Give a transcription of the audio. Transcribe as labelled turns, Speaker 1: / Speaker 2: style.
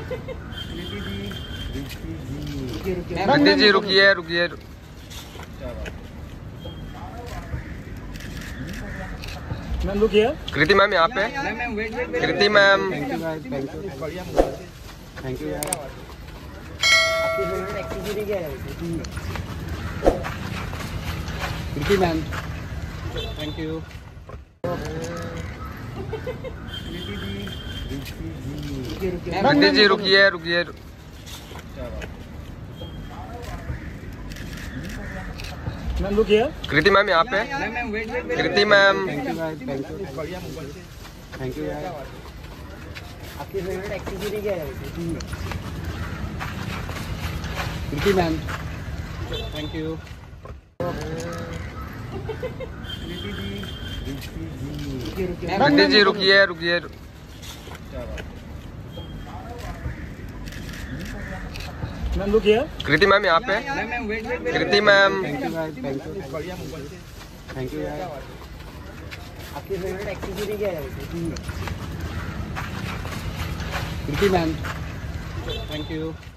Speaker 1: कृति जी रुकिए रुकिए।
Speaker 2: मैम रुकिए।
Speaker 1: कृति मैम यहाँ पे। कृति मैम।
Speaker 2: Thank you. आपकी फेवरेट एक्सेसरी क्या है? Kriti ma'am thank you.
Speaker 1: Kriti ji रुकिए रुकिए।
Speaker 2: मैम रुकिए।
Speaker 1: कृति मैम यहाँ पे। कृति मैम।
Speaker 2: Thank you. आपकी फेवरेट एक्सेसरी क्या है? Kriti ma'am thank you.
Speaker 1: Kriti ji रुकिए रुकिए।
Speaker 2: मैम रुकिए।
Speaker 1: कृति मैम यहाँ पे। कृति मैम।
Speaker 2: Thank you. आपकी फेवरेट एक्सेसरी क्या है? Kriti ma'am thank you.